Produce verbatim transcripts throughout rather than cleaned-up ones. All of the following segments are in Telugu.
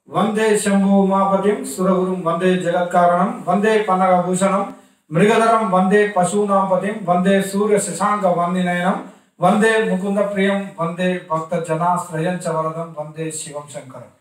వందే శంభు ఉమాపతిం సురగురుం వందే జగత్కారణం వందే పన్నగభూషణం మృగధరం వందే పశూనాపతిం వందే సూర్య శశాంక వందినయనం వందే ముకుంద ప్రియం వందే భక్త జనాశ్రయం చ వరదం వందే శివం శంకరం.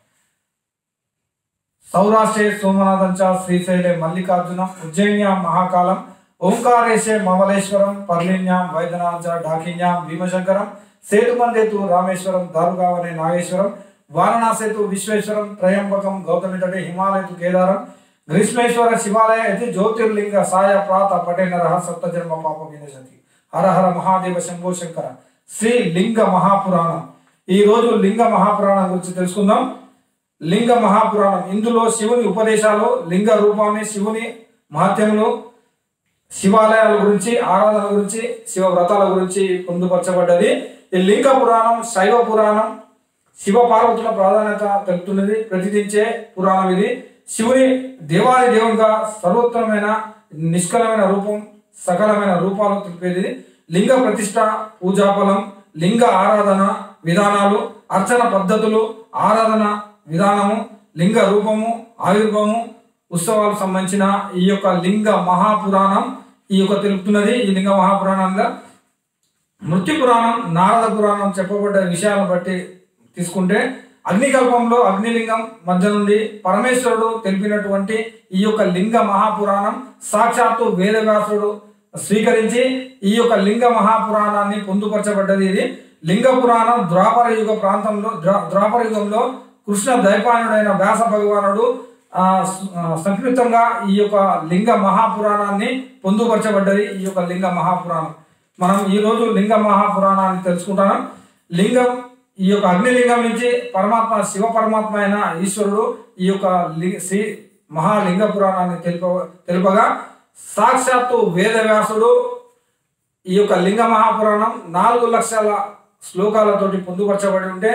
సౌరాష్ట్రే సోమనాథం చ శ్రీశైలే మల్లికార్జునం ఉజ్జయిన్యాం మహాకాలం ఓంకారేశే మమలేశ్వరం పర్లిన్యాం వైద్యనాథ డాకిన్యాం భీమశంకరం సేతుమందేతు రామేశ్వరం దారుగావనే నాగేశ్వరం వారణాసేతు విశ్వేశ్వరం త్రయంబకం గౌతమితటే హిమాలయతు కేదారం గ్రీష్మేశ్వర శివాలయ ఇది జ్యోతిర్లింగ సాయ ప్రాత పటేనర సప్తజన్మ పాప వినశతి. హర హర మహాదేవ శంభో శంకర. శ్రీ లింగ మహాపురాణం. ఈ రోజు లింగ మహాపురాణం గురించి తెలుసుకుందాం. లింగ మహాపురాణం ఇందులో శివుని ఉపదేశాలు, లింగ రూపాన్ని, శివుని మహత్యములు, శివాలయాల గురించి, ఆరాధన గురించి, శివ వ్రతాల గురించి పొందుపరచబడ్డది. ఈ లింగ పురాణం శైవ పురాణం, శివ పార్వతుల ప్రాధాన్యత తెలుపుతున్నది, ప్రతిదించే పురాణం ఇది. శివుని దేవాది దేవునిగా సర్వోత్తమైన నిష్కలమైన రూపం, సకలమైన రూపాలు తెలిపేది. లింగ ప్రతిష్ట, పూజాఫలం, లింగ ఆరాధన విధానాలు, అర్చన పద్ధతులు, ఆరాధన విధానము, లింగ రూపము, ఆవిర్భావము, ఉత్సవాలకు సంబంధించిన ఈ యొక్క లింగ మహాపురాణం ఈ యొక్క తెలుపుతున్నది. ఈ లింగ మహాపురాణంగా మృత్యు పురాణం, నారద పురాణం చెప్పబడ్డ విషయాలను బట్టి తీసుకుంటే అగ్నికల్పంలో అగ్నిలింగం మధ్య నుండి పరమేశ్వరుడు తెలిపినటువంటి ఈ యొక్క లింగ మహాపురాణం సాక్షాత్తు వేదవ్యాసుడు స్వీకరించి ఈ యొక్క లింగ మహాపురాణాన్ని పొందుపరచబడ్డది. ఇది లింగ పురాణం ద్వాపర యుగ ప్రాంతంలో ద్వాపర యుగంలో కృష్ణ ద్వైపాయనుడైన వ్యాస భగవానుడు ఆ సంస్కృతంగా ఈ యొక్క లింగ మహాపురాణాన్ని పొందుపరచబడ్డది. ఈ యొక్క లింగ మహాపురాణం మనం ఈ రోజు లింగ మహాపురాణాన్ని తెలుసుకుంటాం. లింగం ఈ యొక్క అగ్నిలింగం నుంచి పరమాత్మ శివ పరమాత్మ అయిన ఈశ్వరుడు ఈ యొక్క శ్రీ మహాలింగ పురాణాన్ని తెలుప తెలుపగా సాక్షాత్తు వేదవ్యాసుడు ఈ యొక్క లింగ మహాపురాణం నాలుగు లక్షల శ్లోకాలతోటి పొందుపరచబడి ఉంటే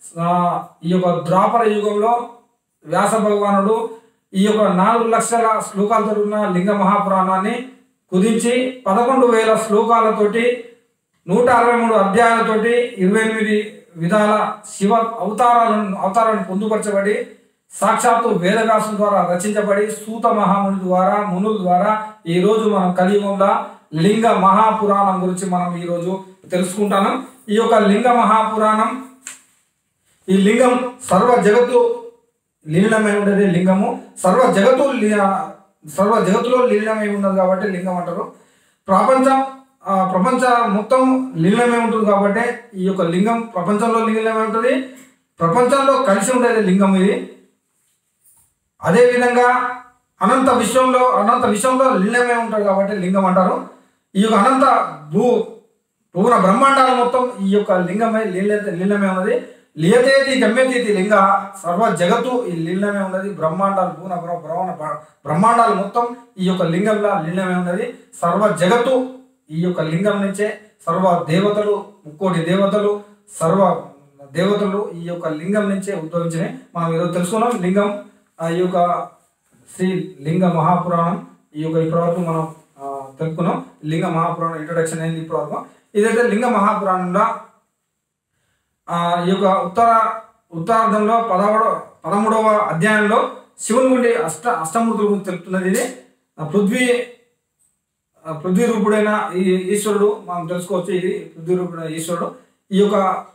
ఈ యొక్క ద్వాపర యుగంలో వ్యాస భగవానుడు ఈ యొక్క నాలుగు లక్షల శ్లోకాలతో ఉన్న లింగ మహాపురాణాన్ని కుదించి పదకొండు వేల శ్లోకాలతోటి నూట అరవై మూడు అధ్యాయాలతోటి ఇరవై ఎనిమిది విధాల శివ అవతారాలను అవతారాలను పొందుపరచబడి సాక్షాత్తు వేదవ్యాసం ద్వారా రచించబడి సూత మహాముని ద్వారా మునుల ద్వారా ఈ రోజు మనం కలియుగంలో లింగ మహాపురాణం గురించి మనం ఈ రోజు తెలుసుకుంటాము. ఈ యొక్క లింగ మహాపురాణం ఈ లింగం సర్వ జగత్తు లీనమై ఉండేది. లింగము సర్వ జగత్తు సర్వ జగత్తులో లీనమై ఉన్నది కాబట్టి లింగం అంటారు. ప్రపంచం ప్రపంచ మొత్తం లీనమై ఉంటుంది కాబట్టి ఈ యొక్క లింగం ప్రపంచంలో లీనమై ఉంటుంది, ప్రపంచంలో కలిసి ఉండేది లింగం ఇది. అదేవిధంగా అనంత విశ్వంలో అనంత విశ్వంలో లీనమై ఉంటుంది కాబట్టి లింగం అంటారు. ఈ యొక్క అనంత భూ భువన బ్రహ్మాండాలు మొత్తం ఈ యొక్క లింగమై లీల లీనమై ఉన్నది. లియతేతి గమ్యతీతి లింగ సర్వ జగత్తు ఈ లీనమై ఉన్నది. బ్రహ్మాండాలు భూన బ్రహ్మణ బ్రహ్మాండాలు మొత్తం ఈ యొక్క లింగంలో లీనమై ఉన్నది. సర్వ జగత్తు ఈ యొక్క లింగం నుంచే సర్వ దేవతలు, ముక్కోటి దేవతలు, సర్వ దేవతలు ఈ యొక్క లింగం నుంచే ఉద్భవించినాయి. మనం ఈరోజు తెలుసుకున్నాం లింగం ఈ యొక్క శ్రీ లింగ మహాపురాణం ఈ యొక్క ఇప్పటివరకు మనం తెలుసుకున్నాం. లింగ మహాపురాణం ఇంట్రొడక్షన్ అయింది ఇప్పటివరకు. ఇదైతే లింగ మహాపురాణంలో ఈ యొక్క ఉత్తర ఉత్తరార్ధంలో పదమూడవ పదమూడవ అధ్యాయంలో శివుని గురించి అష్ట అష్టమూర్తుల గురించి తెలుపుతున్నది. ఇది పృథ్వీ పృథ్వీ రూపుడైన ఈ ఈశ్వరుడు మనం తెలుసుకోవచ్చు. ఇది పృథ్వీ రూపుడైన ఈశ్వరుడు. ఈ యొక్క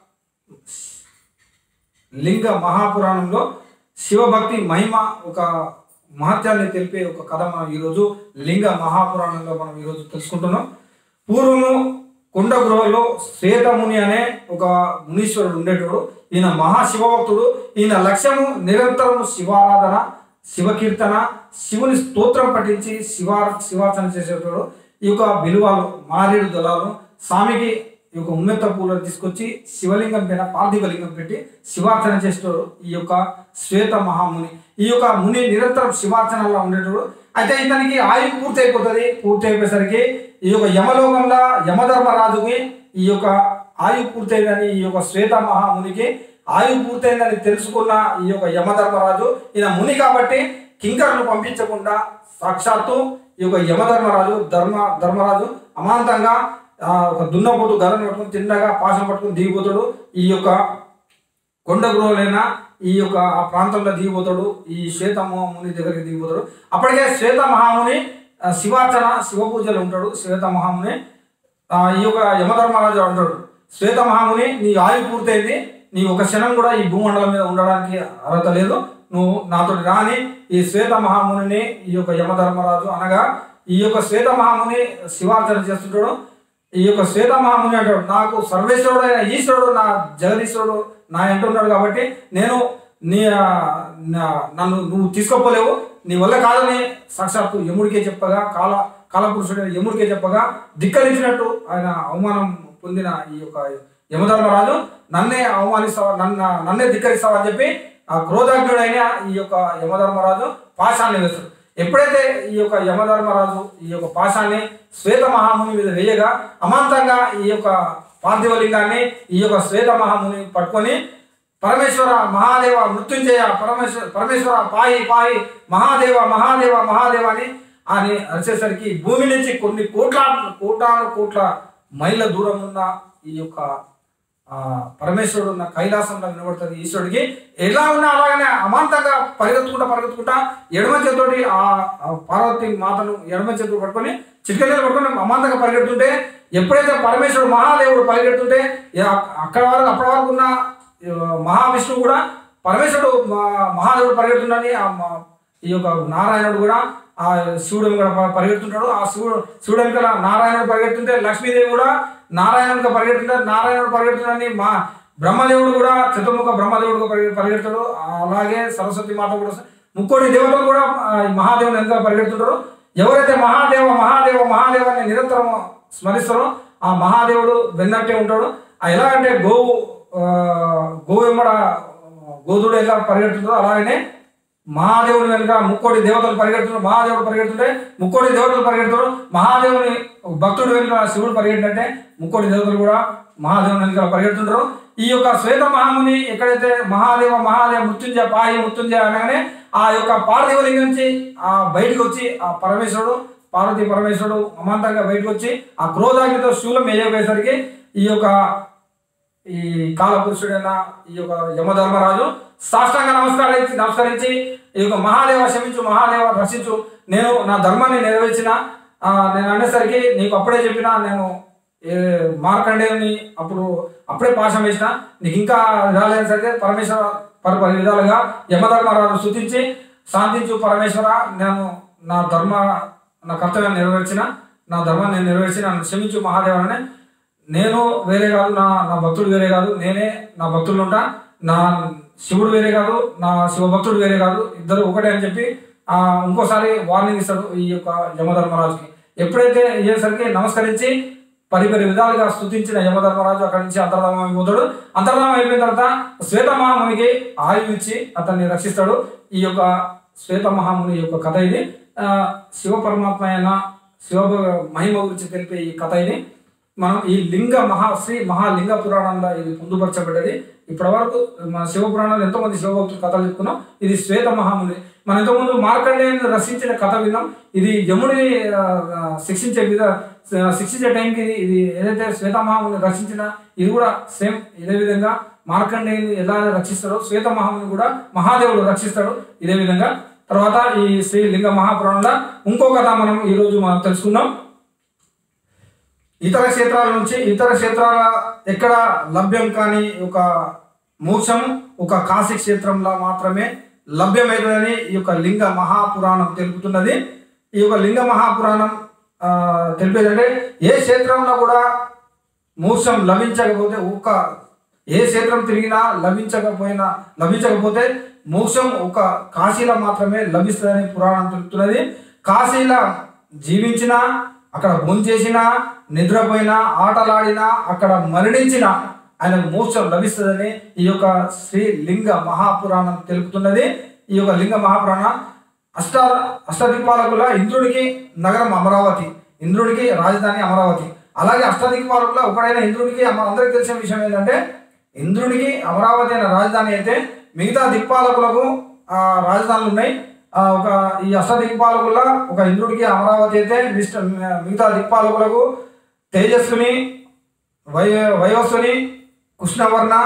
లింగ మహాపురాణంలో శివభక్తి మహిమ ఒక మహత్యాన్ని తెలిపే ఒక కథ మనం ఈరోజు లింగ మహాపురాణంలో మనం ఈరోజు తెలుసుకుంటున్నాం. పూర్వము కొండ గృహలో శ్వేతముని అనే ఒక మునీశ్వరుడు ఉండేటోడు. ఈయన మహాశివభక్తుడు. ఈయన లక్ష్యము నిరంతరము శివారాధన, శివకీర్తన, శివుని స్తోత్రం పఠించి శివా శివార్చన చేసేటోడు. ఈ యొక్క బిలువాలు మారేడు దళాలు స్వామికి ఈ యొక్క ఉమ్మెత్త పూలను తీసుకొచ్చి శివలింగం పైన పార్థివలింగం పెట్టి శివార్చన చేసేటోడు ఈ యొక్క శ్వేత మహాముని. ఈ యొక్క ముని నిరంతరం శివార్చనలో ఉండేటోడు. అయితే ఇతనికి ఆయు పూర్తి అయిపోతుంది. పూర్తి అయిపోయేసరికి ఈ యొక్క యమలోకంలో యమధర్మరాజుకి ఈ యొక్క ఆయు పూర్తయిందని ఈ యొక్క శ్వేత మహామునికి ఆయు పూర్తయిందని తెలుసుకున్న ఈ యొక్క యమధర్మరాజు ఈయన ముని కాబట్టి కింకర్లు పంపించకుండా సాక్షాత్తు ఈ యొక్క యమధర్మరాజు ధర్మ ధర్మరాజు అమాంతంగా ఒక దున్నపోతు గలను పట్టుకుని తిన్నగా పాశం పట్టుకుని దిగిపోతాడు. ఈ యొక్క కొండ గృహలైన ఈ యొక్క ఆ ప్రాంతంలో దిగిపోతాడు, ఈ శ్వేత మహాముని దగ్గరికి దిగిపోతాడు. అప్పటికే శ్వేత మహాముని శివార్చన శివ పూజలు ఉంటాడు. శ్వేత మహాముని ఈ యొక్క యమధర్మరాజు అంటాడు, శ్వేత మహాముని నీ ఆయువు పూర్తయింది, నీ ఒక క్షణం కూడా ఈ భూమండలం మీద ఉండడానికి అర్హత లేదు, నువ్వు నాతోటి రాని ఈ శ్వేత మహాముని ఈ యొక్క యమధర్మరాజు అనగా ఈ యొక్క శ్వేత మహాముని శివార్చన చేస్తుంటాడు. ఈ యొక్క శ్వేత మహాముని అంటాడు, నాకు సర్వేశ్వరుడు అయిన ఈశ్వరుడు నా జగదీశ్వరుడు నా ఎంటున్నాడు కాబట్టి నేను నీ నన్ను నువ్వు తీసుకోపోలేవు, నీ వల్ల కాదని సాక్షాత్తు యముడికే చెప్పగా కాల కాలపురుషుడు యముడికే చెప్పగా ధిక్కరించినట్టు ఆయన అవమానం పొందిన ఈ యొక్క యమధర్మరాజు నన్నే అవమానిస్తావా, నన్ను నన్నే ధిక్కరిస్తావా అని చెప్పి ఆ క్రోధాగ్నుడైన ఈ యొక్క యమధర్మరాజు పాశాన్ని వేస్తాడు. ఎప్పుడైతే ఈ యొక్క యమధర్మరాజు ఈ యొక్క పాశాన్ని శ్వేత మహాముని మీద వేయగా అమాంతంగా ఈ యొక్క పార్థివలింగాన్ని ఈ యొక్క శ్వేత మహాముని పట్టుకొని పరమేశ్వర మహాదేవ మృత్యుంజయ పరమేశ్వర పరమేశ్వర పాయి పాయి మహాదేవ మహాదేవ మహాదేవ అని అని అరిచేసరికి భూమి నుంచి కొన్ని కోట్ల కోటాను కోట్ల మైళ్ళ దూరం ఉన్న ఈ యొక్క పరమేశ్వరుడు ఉన్న కైలాసంలో వినబడుతుంది. ఈశ్వరుడికి ఎలా ఉన్నా అలాగనే అమాంతంగా పరిగెత్తుకుంటా పరిగెత్తుకుంటా ఎడమ చేతోటి ఆ పార్వతి మాతను ఎడమ చేతులు పట్టుకొని చిటికలు పట్టుకొని అమాంతంగా పరిగెడుతుంటే ఎప్పుడైతే పరమేశ్వరుడు మహాదేవుడు పరిగెడుతుంటే అక్కడ వరకు అప్పటి వరకు ఉన్న మహావిష్ణువు కూడా పరమేశ్వరుడు మహాదేవుడు పరిగెడుతుండని ఆ ఈ యొక్క నారాయణుడు కూడా ఆ శివుడు కూడా పరిగెడుతుంటాడు. ఆ శివుడు శివుడు వెనకాల నారాయణుడు పరిగెడుతుంటే లక్ష్మీదేవి కూడా నారాయణుడిగా పరిగెడుతుంటారు. నారాయణుడు పరిగెడుతుందని మా బ్రహ్మదేవుడు కూడా చతుర్ముఖ బ్రహ్మదేవుడుగా పరిగె పరిగెడతాడు అలాగే సరస్వతి మాత కూడా ముక్కోటి దేవతలు కూడా మహాదేవుని వెనకాల పరిగెడుతుంటారు. ఎవరైతే మహాదేవ మహాదేవ మహాదేవాన్ని నిరంతరం స్మరిస్తారో ఆ మహాదేవుడు వెన్నట్టే ఉంటాడు. ఎలా అంటే గోవు గోవు వెంబడ గోధుడు ఎలా పరిగెడుతుంటారో అలాగనే మహాదేవుని వెనుక ముక్కోటి దేవతలు పరిగెడుతున్నారు. మహాదేవుడు పరిగెడుతుంటే ముక్కోటి దేవతలు పరిగెడుతారు. మహాదేవుని భక్తుడు వెనుక శివుడు పరిగెట్టినట్టే ముక్కోటి దేవతలు కూడా మహాదేవుని వెనుక పరిగెడుతుంటారు. ఈ యొక్క శ్వేత మహాముని ఎక్కడైతే మహాదేవ మహాదేవ మృత్యుంజయ పాయి మృత్యుంజయ అనగానే ఆ యొక్క పార్థివలింగం నుంచి ఆ బయటకు వచ్చి ఆ పరమేశ్వరుడు పార్వతీ పరమేశ్వరుడు అమాంతంగా బయటకు వచ్చి ఆ క్రోధాగ్నితో శూలం వేయబోయేసరికి ఈ యొక్క ఈ కాలపురుషుడైన ఈ యొక్క యమధర్మరాజు సాష్టాంగ నమస్కరించి నమస్కరించి ఈ యొక్క మహాదేవ క్షమించు మహాదేవ రక్షించు, నేను నా ధర్మాన్ని నెరవేర్చిన నేను అనేసరికి నీకు అప్పుడే చెప్పిన నేను మార్కండేయుని అప్పుడు అప్పుడే పాశం వేసిన నీకు ఇంకా రాలేసరికి పరమేశ్వర పరి పరి విధాలుగా యమధర్మరాజు స్తుతించి శాంతించు పరమేశ్వర, నేను నా ధర్మ నా కర్తవ్యాన్ని నెరవేర్చిన నా ధర్మాన్ని నేను నెరవేర్చి నన్ను క్షమించు మహాదేవనే, నేను వేరే కాదు, నా నా భక్తుడు వేరే కాదు, నేనే నా భక్తులు ఉంటా, నా శివుడు వేరే కాదు, నా శివభక్తుడు వేరే కాదు, ఇద్దరు ఒకటే అని చెప్పి ఆ ఇంకోసారి వార్నింగ్ ఇస్తాడు ఈ యొక్క యమధర్మరాజుకి. ఎప్పుడైతే అయ్యేసరికి నమస్కరించి పరిపరి విధాలుగా స్తుతించిన యమధర్మరాజు అక్కడి నుంచి అంతర్ధామం అయిపోతాడు. అంతర్ధామం అయిపోయిన తర్వాత శ్వేత మహామునికి ఆయువు ఇచ్చి అతన్ని రక్షిస్తాడు. ఈ యొక్క శ్వేత మహాముని యొక్క కథ ఇది. శివ పరమాత్మ అయిన శివ మహిమ గురించి తెలిపే ఈ కథ ఇది. మనం ఈ లింగ మహా శ్రీ మహాలింగ పురాణంలో ఇది పొందుపరచబడ్డది. ఇప్పటి వరకు మన శివ పురాణంలో ఎంతో మంది శివభక్తులు కథలు చెప్పుకున్నాం. ఇది శ్వేత మహాముని. మనం ఎంతోమంది మార్కండేయుని రక్షించిన కథ విన్నాం. ఇది యముడిని శిక్షించే విధ శిక్షించే టైంకి ఇది ఇది ఏదైతే శ్వేత మహాముని రక్షించిన ఇది కూడా సేమ్ ఇదే విధంగా మార్కండేయుని ఎలా రక్షిస్తాడో శ్వేత మహాముని కూడా మహాదేవుడు రక్షిస్తాడు ఇదే విధంగా. తర్వాత ఈ శ్రీ లింగ మహాపురాణంలో ఇంకో కథ మనం ఈరోజు మనం తెలుసుకుందాం. ఇతర క్షేత్రాల నుంచి ఇతర క్షేత్రాల ఎక్కడ లభ్యం కాని ఒక మోక్షం ఒక కాశీ క్షేత్రంలో మాత్రమే లభ్యమైనదని ఈ యొక్క లింగ మహాపురాణం తెలుపుతున్నది. ఈ యొక్క లింగ మహాపురాణం తెలిపేదంటే ఏ క్షేత్రంలో కూడా మోక్షం లభించకపోతే ఒక ఏ క్షేత్రం తిరిగినా లభించకపోయినా లభించకపోతే మోక్షం ఒక కాశీలో మాత్రమే లభిస్తుందని పురాణం తెలుపుతున్నది. కాశీలో జీవించినా అక్కడ భోంచేసినా నిద్రపోయినా ఆటలాడినా అక్కడ మరణించినా ఆయనకు మోక్షం లభిస్తుందని ఈ యొక్క శ్రీ లింగ మహాపురాణం తెలుపుతున్నది. ఈ యొక్క లింగ మహాపురాణం అష్ట అష్టదిక్పాలకుల ఇంద్రుడికి నగరం అమరావతి, ఇంద్రుడికి రాజధాని అమరావతి. అలాగే అష్టదిక్పాలకుల ఒకడైన ఇంద్రుడికి అందరికీ తెలిసిన విషయం ఏంటంటే ఇంద్రుడికి అమరావతి అయిన రాజధాని అయితే మిగతా దిక్పాలకులకు ఆ రాజధానులు ఉన్నాయి. ఒక ఈ అష్టదిక్పాలకుల ఒక ఇంద్రుడికి అమరావతి అయితే మిగతా దిక్పాలకులకు తేజస్సుని వై వైవస్సుని కృష్ణవర్ణ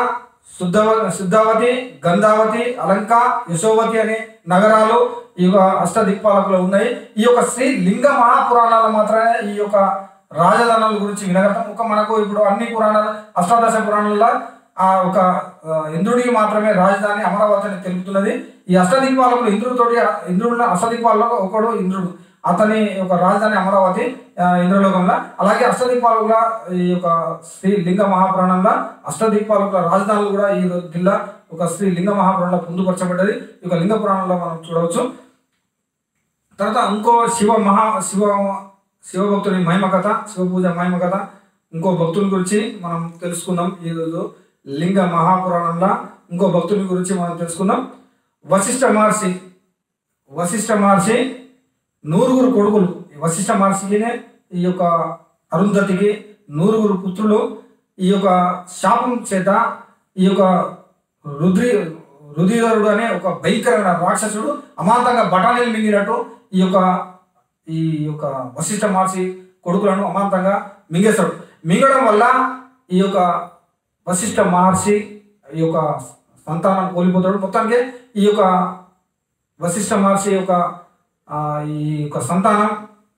శుద్ధవ శుద్ధావతి, గంధావతి, అలంక, యశోవతి అనే నగరాలు ఈ యొక్క అష్టదిక్పాలకులు ఉన్నాయి. ఈ యొక్క శ్రీ లింగ మహాపురాణాలు మాత్రమే ఈ యొక్క రాజధానుల గురించి వినగలం. ఒక మనకు ఇప్పుడు అన్ని పురాణాలు అష్టాదశ పురాణాలలో ఆ ఒక ఇంద్రుడికి మాత్రమే రాజధాని అమరావతి అని తెలుపుతున్నది. ఈ అష్టదిక్పాలకులు ఇంద్రుడితోటి ఇంద్రుడు అష్టదిక్పాలలో ఒకడు ఇంద్రుడు, అతని యొక్క రాజధాని అమరావతి ఇంద్రలోకంలో. అలాగే అష్టదిక్పాలకుల ఈ యొక్క శ్రీ లింగ మహాపురాణంలో అష్టదిక్పాలకుల రాజధానులు కూడా ఈ జిల్లా ఒక శ్రీ లింగ మహాపురాణంలో పొందుపరచబడ్డది. ఈ యొక్క లింగ పురాణంలో మనం చూడవచ్చు. తర్వాత ఇంకో శివ మహా శివ శివభక్తుని మహిమ కథ, శివ పూజ మహిమ కథ, ఇంకో భక్తుని గురించి మనం తెలుసుకుందాం. ఈరోజు లింగ మహాపురాణంలో ఇంకో భక్తుని గురించి మనం తెలుసుకుందాం. వశిష్ఠ మహర్షి వశిష్ఠ మహర్షి నూరుగురు కొడుకులు. వశిష్ఠ మహర్షికినే ఈ యొక్క అరుంధతికి నూరుగురు పుత్రులు. ఈ యొక్క శాపం చేత ఈ యొక్క రుద్రి రుధిరుడు అనే ఒక భయంకరమైన రాక్షసుడు అమాంతంగా బఠానీలు మింగినట్టు ఈ యొక్క ఈ యొక్క వశిష్ఠ మహర్షి కొడుకులను అమాంతంగా మింగేస్తాడు. మింగడం వల్ల ఈ యొక్క వశిష్ఠ మహర్షి ఈ యొక్క సంతానం కోల్పోతాడు. మొత్తానికి ఈ యొక్క వశిష్ఠ మహర్షి యొక్క ఈ యొక్క సంతానం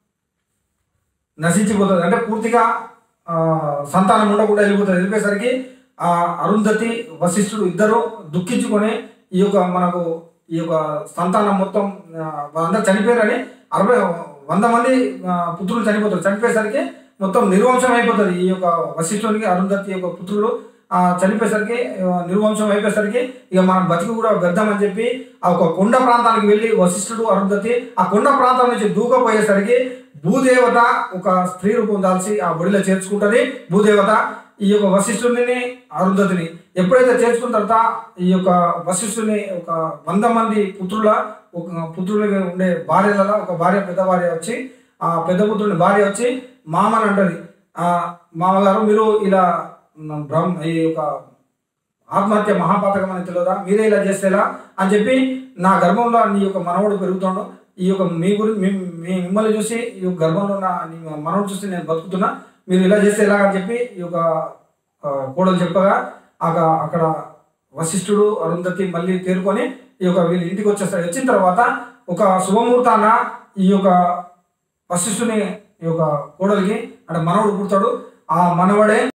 నశించిపోతుంది. అంటే పూర్తిగా సంతానం ఉండకుండా వెళ్ళిపోతుంది. వెళ్ళిపోయేసరికి ఆ అరుంధతి వశిష్ఠుడు ఇద్దరు దుఃఖించుకొని ఈ యొక్క మనకు ఈ యొక్క సంతానం మొత్తం అందరూ చనిపోయారని అరవై వంద మంది పుత్రులు చనిపోతారు. చనిపోయేసరికి మొత్తం నిర్వంశం అయిపోతుంది. ఈ యొక్క వశిష్ఠునికి అరుంధతి యొక్క పుత్రులు ఆ చనిపోయేసరికి నిర్వంశం అయిపోయేసరికి ఇక మనం బతికి కూడా వ్యర్థమని చెప్పి ఆ ఒక కొండ ప్రాంతానికి వెళ్ళి వశిష్ఠుడు అరుంధతి ఆ కొండ ప్రాంతం నుంచి దూకపోయేసరికి భూదేవత ఒక స్త్రీ రూపం దాల్చి ఆ బడిలో చేర్చుకుంటుంది. భూదేవత ఈ యొక్క వశిష్ఠుడిని అరుంధతిని ఎప్పుడైతే చేర్చుకున్న తర్వాత ఈ యొక్క వశిష్ఠుని ఒక వంద మంది పుత్రుల ఒక పుత్రులకి ఉండే భార్యలలో ఒక భార్య పెద్ద భార్య వచ్చి ఆ పెద్ద పుత్రుని భార్య వచ్చి మామని అంటది, ఆ మామగారు మీరు ఇలా బ్రహ్మ ఈ యొక్క ఆత్మహత్య మహాపాతకం అని తెలియదా, మీరే ఇలా చేస్తేలా అని చెప్పి నా గర్భంలో నీ యొక్క మనవడు పెరుగుతాడు, ఈ యొక్క మీ గురించి మీ మిమ్మల్ని చూసి ఈ యొక్క గర్భంలో నా మనవడు చూసి నేను బతుకుతున్నా, మీరు ఇలా చేస్తే ఎలా అని చెప్పి ఈ యొక్క కోడలు చెప్పగా అక్కడ అక్కడ వశిష్ఠుడు అరుంధతి మళ్ళీ తేరుకొని ఈ యొక్క వీళ్ళు ఇంటికి వచ్చేస్తారు. వచ్చిన తర్వాత ఒక శుభముహూర్తాన ఈ యొక్క వశిష్ఠుని ఈ యొక్క కోడలికి అంటే మనవడు పుడతాడు. ఆ మనవడే